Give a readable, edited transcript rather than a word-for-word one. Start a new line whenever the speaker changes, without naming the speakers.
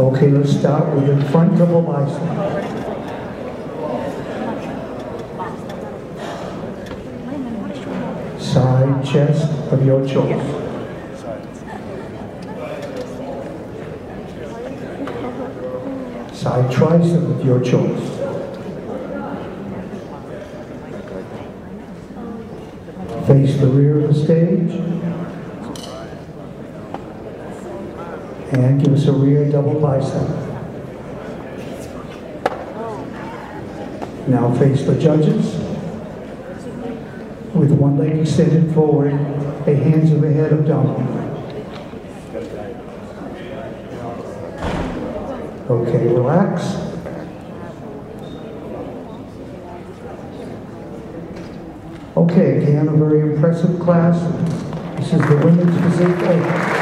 Okay, let's start with the front double bicep. Side chest of your choice. Side tricep of your choice. Face the rear of the stage. And give us a rear double bicep. Now face the judges. With one leg extended forward, a hands overhead abdominal. Okay, relax. Okay, again, a very impressive class. This is the women's physique.